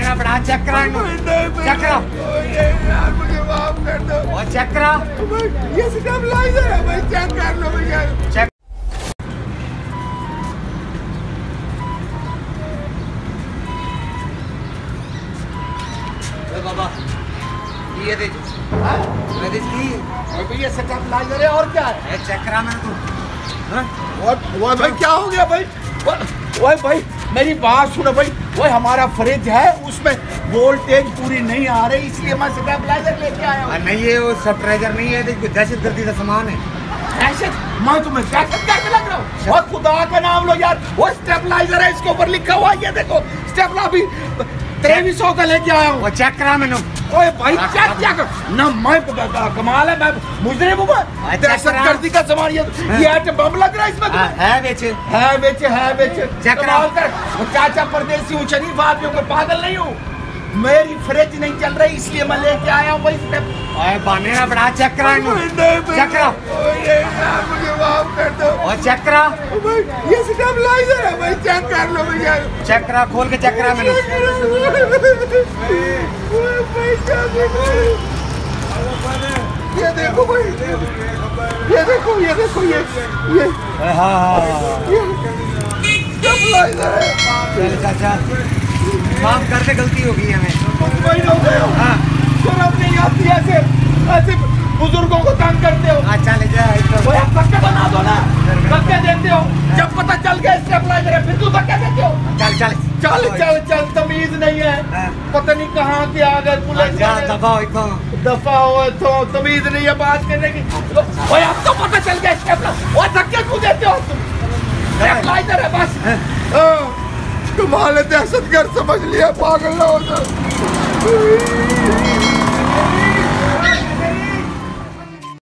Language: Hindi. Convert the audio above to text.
मेरा बड़ा चेक करा, चेक करा, मुझे माफ कर दो। और चेक करा, ये स्टेबलाइजर है भाई, चेक कर लो भैया। चेक बाबा, ये दे जो, मैं दे दी, भैया स्टेबलाइजर है और क्या है? चेक करा मैंने तो। वो भाई क्या हो गया भाई? वो भाई मेरी बात सुनो भाई, वो हमारा फ्रिज है उसमें वोल्टेज पूरी नहीं आ रही, इसलिए मैं स्टेबलाइजर लेके आया हूँ। नहीं ये वो स्टेबलाइजर नहीं है, देखो दहशतगर्दी का सामान है। दहशत? मैं तुम्हें दहशत करके लग रहा हूँ? और खुदा का नाम लो यार, वो स्टेबलाइजर है, इसके ऊपर लिखा हुआ है, ये देखो स्टेबला भी 2300 का लेके आया हूँ। वो चेक करा मैंने। ओए भाई चेक क्या कर ना, मैं कमाल है, मैं मुजरिम हूँ, दहशतगर्दी का सामान, ये एटम बम लग रहा है इसमें। है बेचे, है बेचे कमाल कर। चाचा परदेसी हूँ, शरीफ आदमी हूँ, पागल नहीं हूँ। मेरी फ्रिज नहीं चल रही इसलिए मैं लेके आया हूँ भाई। बाने ना बड़ा चेक करा, चेक करा, मुझे माफ कर दो। और चेक करा, ये स्टेबलाइजर है भाई, चेक कर लो भैया। चेक करा, खोल के चेक करा मैंने। ये देखो भाई, ये देखो हाँ स्टेबलाइजर है। चल चाचा माफ कर दे, गलती हो गई हमें। हाँ शर्म नहीं आती ऐसे बुजुर्गों को तंग करते हो। अच्छा ले जा, धक्के बना दो ना, धक्के देते हो, जब पता चल गया स्टेबलाइजर है फिर तू धक्के देते हो। चल चल चल चल चल, तमीज नहीं है, पता नहीं कहाँ के आ गए पुलिस। दफा हो तो तमीज नहीं है बात करने की। ओए अब तो पता चल गया स्टेबलाइजर, और धक्के क्यों देते हो तुम? स्टेबलाइजर है बस। तुम्हारे दहशतगर्द समझ लिया, पागल ना हो।